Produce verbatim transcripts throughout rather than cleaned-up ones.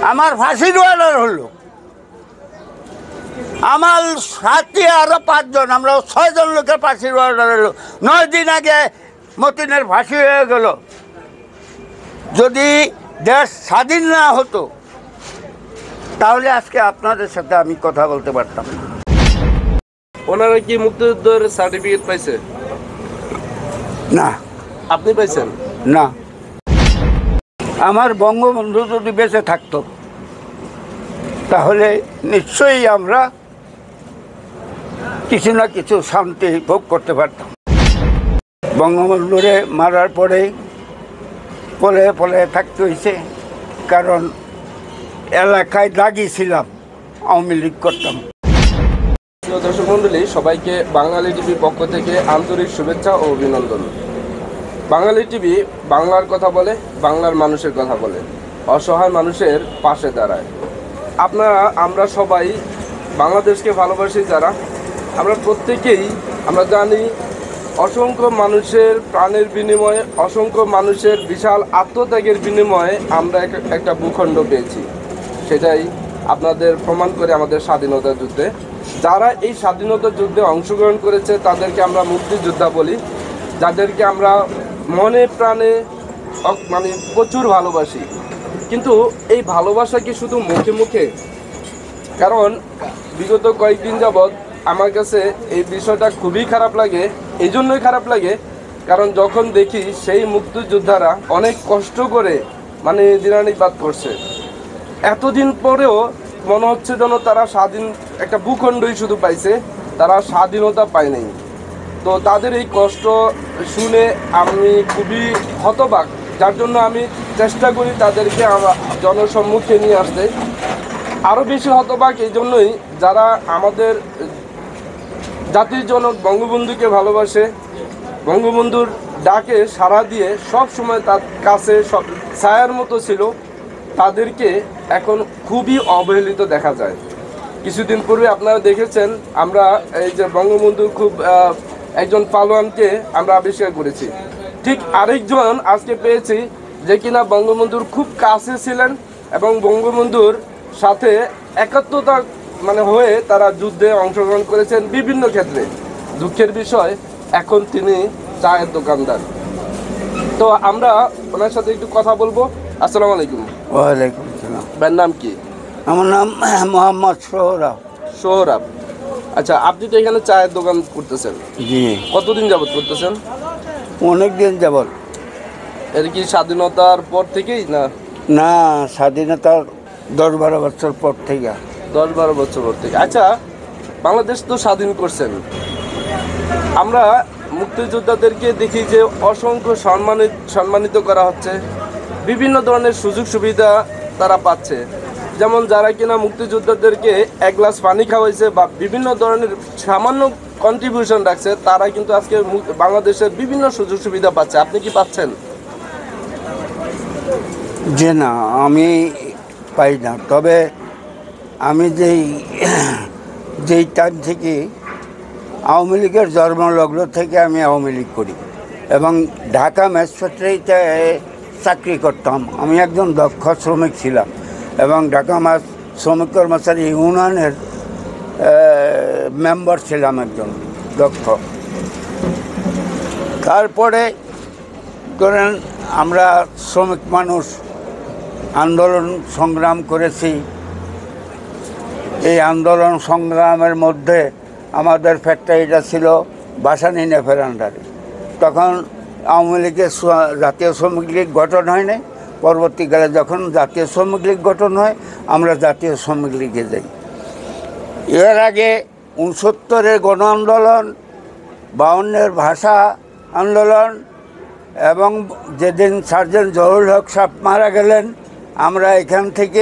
আমার ফাঁসির অর্ডার হলো, আমার সাথে আরো পাঁচজন, আমরা ছয়জন লোকের ফাঁসির অর্ডার হলো। নয় দিন আগে মতিনের ফাঁসি হয়ে গেল। যদি দেশ স্বাধীন না হতো তাহলে আজকে আপনাদের সাথে আমি কথা বলতে পারতাম না। ওনারা কি মুক্তিযুদ্ধের সার্টিফিকেট পাইছে? না। আপনি পাইছেন? না। আমার বঙ্গবন্ধু যদি বেঁচে থাকতো তাহলে নিশ্চয়ই আমরা কিছু না কিছু শান্তি ভোগ করতে পারতাম। বঙ্গবন্ধুরে মারার পরে পলে পলে থাকতে হয়েছে, কারণ এলাকায় দাগিয়েছিলাম, আওয়ামী লীগ করতাম। দর্শক মণ্ডলী, সবাইকে বাঙালি টিভির পক্ষ থেকে আন্তরিক শুভেচ্ছা ও অভিনন্দন। বাঙালি টিভি বাংলার কথা বলে, বাংলার মানুষের কথা বলে, অসহায় মানুষের পাশে দাঁড়ায়। আপনারা আমরা সবাই বাংলাদেশকে ভালোবাসি যারা, আমরা প্রত্যেকেই আমরা জানি অসংখ্য মানুষের প্রাণের বিনিময়ে, অসংখ্য মানুষের বিশাল আত্মত্যাগের বিনিময়ে আমরা একটা ভূখণ্ড পেয়েছি। সেটাই আপনাদের প্রমাণ করে আমাদের স্বাধীনতা যুদ্ধে। যারা এই স্বাধীনতা যুদ্ধে অংশগ্রহণ করেছে তাদেরকে আমরা মুক্তিযোদ্ধা বলি, যাদেরকে আমরা মনে প্রাণে মানে প্রচুর ভালোবাসি। কিন্তু এই ভালোবাসা কি শুধু মুখে মুখে? কারণ বিগত কয়েকদিন যাবৎ আমার কাছে এই বিষয়টা খুবই খারাপ লাগে। এই জন্যই খারাপ লাগে কারণ যখন দেখি সেই মুক্তিযোদ্ধারা অনেক কষ্ট করে মানে দিনানিপাত করছে, এতদিন পরেও মনে হচ্ছে যেন তারা স্বাধীন একটা ভূখণ্ডই শুধু পাইছে, তারা স্বাধীনতা পায় নাই। তো তাদের এই কষ্ট শুনে আমি খুবই হতবাক, যার জন্য আমি চেষ্টা করি তাদেরকে আমার জনসম্মুখে নিয়ে আসতে। আরও বেশি হতবাক এই জন্যই যারা আমাদের জাতির জনক বঙ্গবন্ধুকে ভালোবাসে, বঙ্গবন্ধুর ডাকে সাড়া দিয়ে সব সময় তার কাছে সব ছায়ার মতো ছিল, তাদেরকে এখন খুবই অবহেলিত দেখা যায়। কিছুদিন পূর্বে আপনারা দেখেছেন আমরা এই যে বঙ্গবন্ধুর খুব একজন পালোয়ানকে আমরা আবিষ্কার করেছি, ঠিক আরেকজন আজকে পেয়েছি যে কিনা বঙ্গবন্ধুর খুব কাছে ছিলেন এবং বঙ্গবন্ধুর সাথে একাত্মতা মানে হয়ে তারা যুদ্ধে অংশগ্রহণ করেছেন বিভিন্ন ক্ষেত্রে। দুঃখের বিষয় এখন তিনি চায়ের দোকানদার। তো আমরা ওনার সাথে একটু কথা বলবো। আসসালামু আলাইকুম। ওয়ালাইকুম আসসালাম। ভাইয়ের নাম কি? আমার নাম মোহাম্মদ সোহরাব। সোহরাব, আচ্ছা, আপনি তো এখানে চায়ের দোকান করতেছেন? জি। কতদিন যাবত করতেছেন? অনেক দিন যাবত। এর কি স্বাধীনতার পর থেকেই না? না, স্বাধীনতার দশ বারো বছর পর থেকে। দশ বারো বছর পর থেকে। আচ্ছা, বাংলাদেশ তো স্বাধীন করছেন, আমরা মুক্তিযোদ্ধাদেরকে দেখি যে অসংখ্য সম্মানিত সম্মানিত করা হচ্ছে, বিভিন্ন ধরনের সুযোগ সুবিধা তারা পাচ্ছে। যেমন যারা কিনা মুক্তিযোদ্ধাদেরকে এক গ্লাস পানি খাওয়াইছে বা বিভিন্ন ধরনের সামান্য কন্ট্রিবিউশন রাখছে, তারা কিন্তু আজকে বাংলাদেশের বিভিন্ন সুযোগ সুবিধা পাচ্ছে। আপনি কি পাচ্ছেন? যে না, আমি পাই না। তবে আমি যেই যেই টাইম থেকে আওয়ামী লীগের জন্মলগ্ন থেকে আমি আওয়ামী লীগ করি এবং ঢাকা ম্যাচ ফ্যাক্টরিতে চাকরি করতাম। আমি একজন দক্ষ শ্রমিক ছিলাম এবং ঢাকা মাছ শ্রমিক কর্মচারী ইউনিয়নের মেম্বার ছিলাম, একজন দক্ষ। তারপরে ধরেন আমরা শ্রমিক মানুষ আন্দোলন সংগ্রাম করেছি। এই আন্দোলন সংগ্রামের মধ্যে আমাদের ফ্যাক্টরিটা ছিল বাসানী নেফের আন্ডারে। তখন আওয়ামী লীগের জাতীয় শ্রমিক লীগ গঠন হয়নি। পরবর্তীকালে যখন জাতীয় শ্রমিক লীগ গঠন হয় আমরা জাতীয় শ্রমিক লীগে যাই। এর আগে উনসত্তরের গণ আন্দোলন, বাউন্নের ভাষা আন্দোলন এবং যেদিন সার্জেন্ট জহুরুল হক সাহেব মারা গেলেন, আমরা এখান থেকে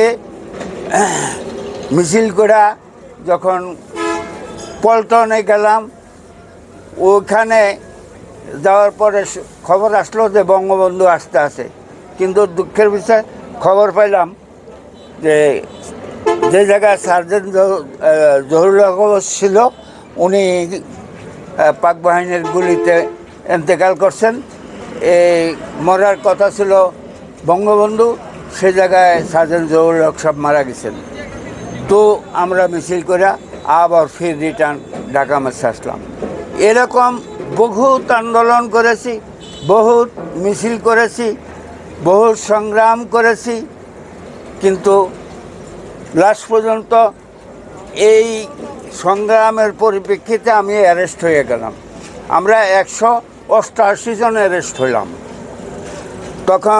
মিছিল করে যখন পল্টনে গেলাম, ওখানে যাওয়ার পরে খবর আসলো যে বঙ্গবন্ধু আসতে আছে। কিন্তু দুঃখের বিষয় খবর পাইলাম যে যে জায়গায় সার্জেন্ট জহুরুল হক ছিল উনি পাক বাহিনীর গুলিতে ইন্তেকাল করছেন। এই মরার কথা ছিল বঙ্গবন্ধু, সে জায়গায় সার্জন জহুরুল হক সব মারা গেছেন। তো আমরা মিছিল করে আবার ফির রিটার্ন ঢাকা মেসে আসলাম। এরকম বহুত আন্দোলন করেছি, বহুত মিছিল করেছি, বহুত সংগ্রাম করেছি, কিন্তু লাস্ট পর্যন্ত এই সংগ্রামের পরিপ্রেক্ষিতে আমি অ্যারেস্ট হয়ে গেলাম। আমরা একশো অষ্টআশি জন অ্যারেস্ট হইলাম। তখন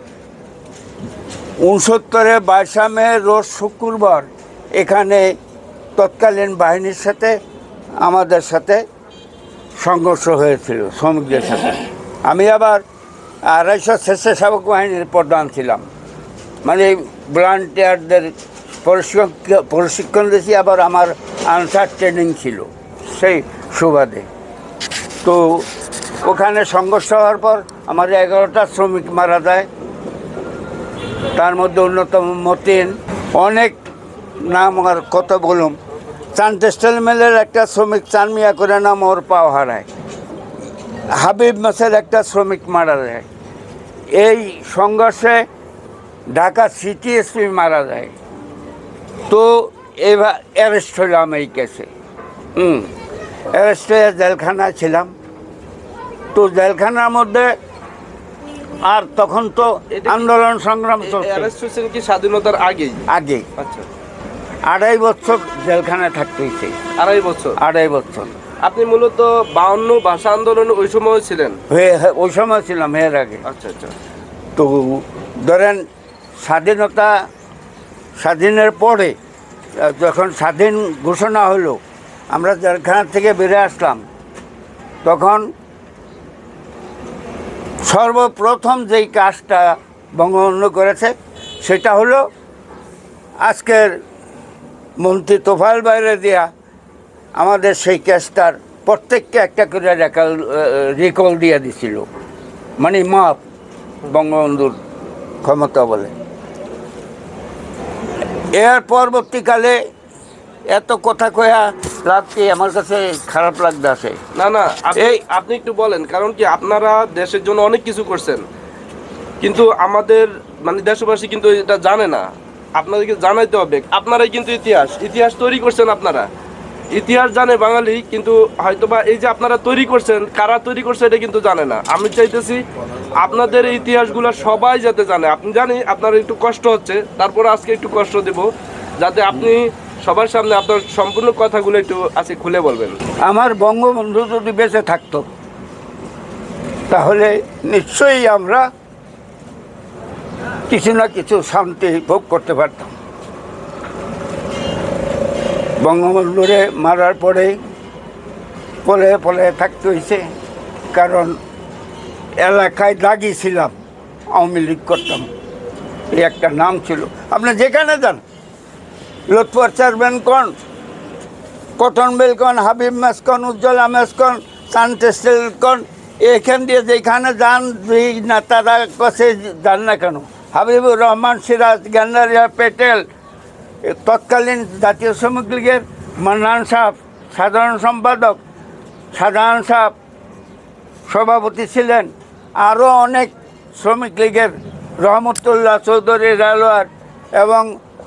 উনসত্তরে বাইশে মে রোজ শুক্রবার এখানে তৎকালীন বাহিনীর সাথে আমাদের সাথে সংঘর্ষ হয়েছিল, শ্রমিকদের সাথে। আমি আবার আড়াইশো স্বেচ্ছাসেবক বাহিনীর প্রধান ছিলাম, মানে ভলান্টিয়ারদের প্রশিক্ষণ প্রশিক্ষণ দিয়েছি, আবার আমার আনসার ট্রেনিং ছিল সেই সুবাদে। তো ওখানে সংঘর্ষ হওয়ার পর আমার এগারোটা শ্রমিক মারা যায়, তার মধ্যে অন্যতম মতিন, অনেক নাম আর কত বলুম। চান টেক্সটাইল মিলের একটা শ্রমিক চানমিয়া করে নাম, ওর পাও হারায়। হাবিব মাসের একটা শ্রমিক মারা যায়। এই সংঘর্ষে ঢাকা সিটি এসপি মারা যায়। তো এবার অ্যারেস্ট হইলাম এই কেসে। হুম অ্যারেস্ট হয়ে জেলখানায় ছিলাম। তো জেলখানার মধ্যে আর তখন তো আন্দোলন সংগ্রাম চলছে। কি স্বাধীনতার আগেই? আগে। আচ্ছা, আড়াই বছর জেলখানায় থাকতে হয়েছে। আড়াই বছর? আড়াই বছর। আপনি মূলত বাউন্ন ভাষা আন্দোলন ওই সময় ছিলেন? ওই সময় ছিলাম, এর আগে। আচ্ছা আচ্ছা। তো ধরেন স্বাধীনতা স্বাধীনের পরে যখন স্বাধীন ঘোষণা হলো, আমরা জেলখানা থেকে বেরিয়ে আসলাম, তখন সর্বপ্রথম যেই কাজটা বঙ্গবন্ধু করেছে সেটা হলো আজকের মন্ত্রী তোফায়েল বাইরে দেয়া আমাদের সেই কেসটার প্রত্যেককে একটা করে রেকল রিকল দিয়ে দিছিল, মানে মাপ বঙ্গবন্ধুর ক্ষমতা বলে। এর পরবর্তীকালে এত কথা কয়া লাগছে, আমার কাছে খারাপ লাগতে আসে। না না, এই আপনি একটু বলেন, কারণ কি আপনারা দেশের জন্য অনেক কিছু করছেন, কিন্তু আমাদের মানে দেশবাসী কিন্তু এটা জানে না। আপনাদেরকে জানাইতে হবে, আপনারাই কিন্তু ইতিহাস ইতিহাস তৈরি করছেন। আপনারা ইতিহাস জানে বাঙালি, কিন্তু হয়তোবা এই যে আপনারা তৈরি করছেন, কারা তৈরি করছে এটা কিন্তু জানে না। আমি চাইতেছি আপনাদের এই ইতিহাসগুলো সবাই যাতে জানে। আপনি জানি আপনার একটু কষ্ট হচ্ছে, তারপরে আজকে একটু কষ্ট দেব, যাতে আপনি সবার সামনে আপনার সম্পূর্ণ কথাগুলো একটু আজকে খুলে বলবেন। আমার বঙ্গবন্ধু যদি বেঁচে থাকতো তাহলে নিশ্চয়ই আমরা কিছু না কিছু শান্তি ভোগ করতে পারতাম। বঙ্গবন্ধুরে মারার পরে পলে পলে থাকতে হয়েছে, কারণ এলাকায় দাগিয়েছিলাম, আওয়ামী লীগ করতাম, এই একটা নাম ছিল। আপনি যেখানে যান, লুৎফর চেয়ারম্যান কন, কটন মিল কন, হাবিব মেস কন, উজ্জ্বলা মেস কন, চান টেক্সটাইল কন, এখান দিয়ে যেখানে যান, দুই নেতারা কাছে যান না কেন, হাবিবুর রহমান সিরাজ, গেন্দারিয়া পেটেল, তৎকালীন জাতীয় শ্রমিক লীগের মান্নান সাহেব সাধারণ সম্পাদক, সাধারণ সাহেব সভাপতি ছিলেন, আরও অনেক শ্রমিক লীগের রহমতুল্লাহ চৌধুরী রেলওয়ার এবং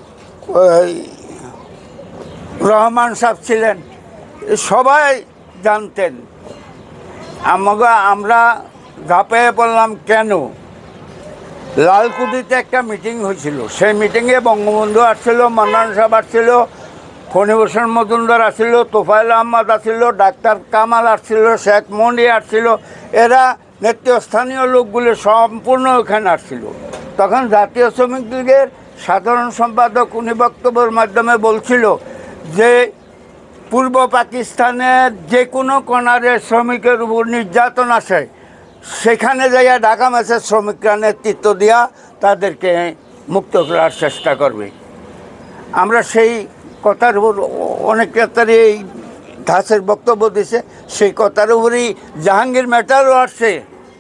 রহমান সাহেব ছিলেন, সবাই জানতেন। আমাকে আমরা ঝাঁপিয়ে পড়লাম কেন? লালকুঠিতে একটা মিটিং হয়েছিল, সেই মিটিংয়ে বঙ্গবন্ধু আসছিল, মান্নান সাহেব আসছিল, ফণীভূষণ মজুমদার আসছিল, তোফায়েল আহমদ আসছিল, ডাক্তার কামাল আসছিল, শেখ মন্ডি আসছিল, এরা নেতৃস্থানীয় লোকগুলো সম্পূর্ণ ওখানে আসছিল। তখন জাতীয় শ্রমিক লীগের সাধারণ সম্পাদক উনি বক্তব্যের মাধ্যমে বলছিল যে পূর্ব পাকিস্তানের যে কোনো কোণারে শ্রমিকের উপর নির্যাতন আসে, সেখানে যাইয়া ঢাকা মেসের শ্রমিকরা নেতৃত্ব দেওয়া তাদেরকে মুক্ত করার চেষ্টা করবে। আমরা সেই কথার উপর অনেক নেতারই এই ধাঁচের বক্তব্য দিছে, সেই কথার উপরই জাহাঙ্গীর মেটারও আসছে।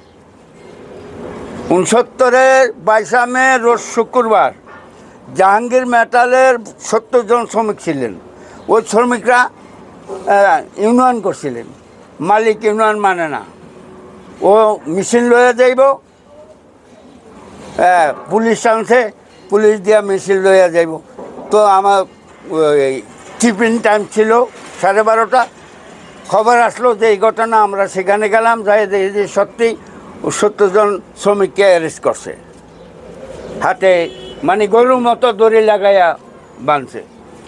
উনসত্তরের বাইশে মে রোজ শুক্রবার জাহাঙ্গীর মেটালের সত্তর জন শ্রমিক ছিলেন। ওই শ্রমিকরা ইউনিয়ন করছিলেন, মালিক ইউনিয়ন মানে না, ও মেশিন লয়ে যাইব, পুলিশ আনছে, পুলিশ দিয়া মিছিল লইয়া যাইব। তো আমার ওই টিফিন টাইম ছিল সাড়ে বারোটা, খবর আসলো যে এই ঘটনা। আমরা সেখানে গেলাম, যাই দেখি যে সত্যি সত্তর জন শ্রমিককে অ্যারেস্ট করছে, হাতে মানে গরুর মতো দড়ি লাগাইয়া বাঁধছে।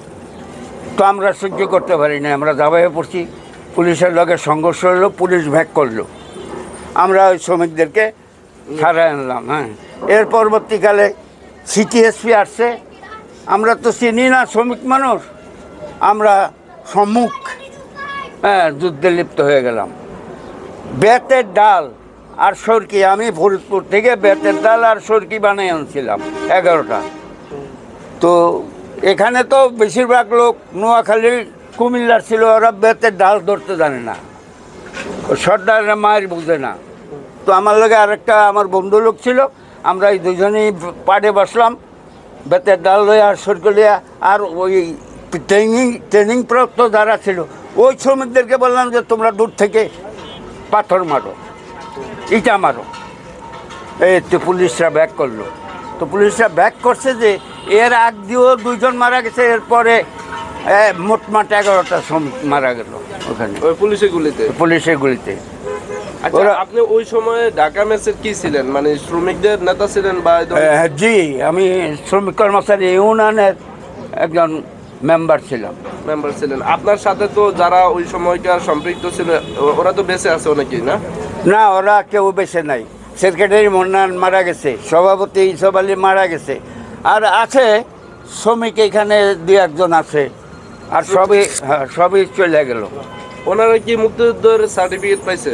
তো আমরা সহ্য করতে পারি না, আমরা দাবাইয়ে পড়ছি। পুলিশের লগে সংঘর্ষ হলো, পুলিশ ভ্যাক করলো, আমরা ওই শ্রমিকদেরকে ছাড়াই আনলাম। হ্যাঁ, এর পরবর্তীকালে সিটি এসপি আসছে। আমরা তো চিনি না শ্রমিক মানুষ, আমরা সম্মুখ হ্যাঁ যুদ্ধে লিপ্ত হয়ে গেলাম। বেতের ডাল আর সরকি, আমি ফরিদপুর থেকে বেতের ডাল আর সরকি বানিয়ে আনছিলাম এগারোটা। তো এখানে তো বেশিরভাগ লোক নোয়াখালী কুমিল্লার ছিল, ওরা বেতের ডাল ধরতে জানে না, সর্দারের মায়ের বুঝে না। তো আমার লগে আরেকটা আমার বন্ধু লোক ছিল, আমরা এই দুজনেই পাড়ে বসলাম বেতের ডাল লইয়া আর সরকি লইয়া। আর ওই ট্রেনিং ট্রেনিং প্রাপ্ত যারা ছিল ওই শ্রমিকদেরকে বললাম যে তোমরা দূর থেকে পাথর মারো, ইটা মারো। এই তো পুলিশরা ব্যাক করলো। তো পুলিশরা ব্যাক করছে যে এর আগ দিয়েও দুইজন মারা গেছে, এরপরে মোটমাট এগারোটা শ্রমিক মারা গেল ওখানে ওই পুলিশের গুলিতে। পুলিশের গুলিতে। আচ্ছা, আপনি ওই সময় ঢাকা মেসের কি ছিলেন, মানে শ্রমিকদের নেতা ছিলেন বা এই ধরনের? হ্যাঁ, জি, আমি শ্রমিক কর্মচারী ইউনিয়নের একজন মেম্বার ছিলাম। মেম্বার ছিলেন। আপনার সাথে তো যারা ওই সময়কার সম্পৃক্ত ছিল ও- ওরা তো বেঁচে আছে অনেকেই, না? না, ওরা কেউ বেঁচে নাই। সেক্রেটারি মন্নান মারা গেছে, সভাপতি ইসব আলী মারা গেছে, আর আছে শ্রমিক এখানে দু একজন আছে, আর সবই হ্যাঁ সবই চলে গেল। ওনারা কি মুক্তিযুদ্ধের সার্টিফিকেট পাইছে?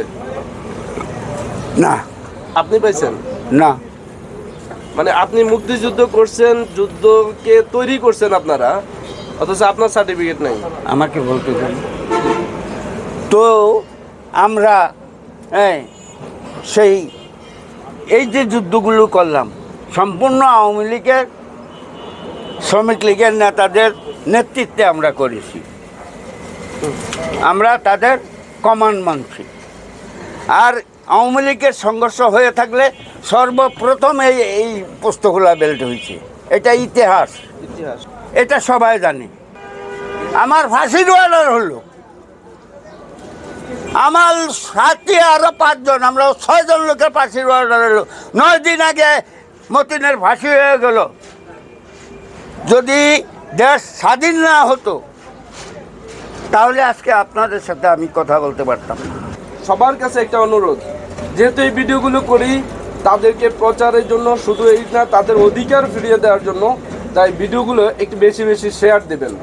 না আপনি পাইছেন? না, মানে আপনি মুক্তিযুদ্ধ করছেন, যুদ্ধকে তৈরি করছেন আপনারা, অথচ আপনার সার্টিফিকেট নেই। আমাকে বলতে দেন। তো আমরা হ্যাঁ সেই এই যে যুদ্ধগুলো করলাম সম্পূর্ণ আওয়ামী লীগের শ্রমিক লীগের নেতাদের নেতৃত্বে আমরা করেছি, আমরা তাদের কমান্ড মানছি। আর আওয়ামী লীগের সংঘর্ষ হয়ে থাকলে সর্বপ্রথম এই এই পোস্তগোলা বেল্ট হয়েছে, এটা ইতিহাস, ইতিহাস। এটা সবাই জানে। আমার ফাঁসির অর্ডার হলো, আমার সাথে আরো পাঁচজন, আমরা ছয়জন লোকের ফাঁসির অর্ডার হলো। নয় দিন আগে মতিনের ফাঁসি হয়ে গেল। যদি দেশ স্বাধীন না হতো তাহলে আজকে আপনাদের সাথে আমি কথা বলতে পারতাম না। সবার কাছে একটা অনুরোধ, যেহেতু এই ভিডিওগুলো করি তাদেরকে প্রচারের জন্য, শুধু এই না তাদের অধিকার ফিরিয়ে দেওয়ার জন্য, তাই ভিডিওগুলো একটু বেশি বেশি শেয়ার দেবেন।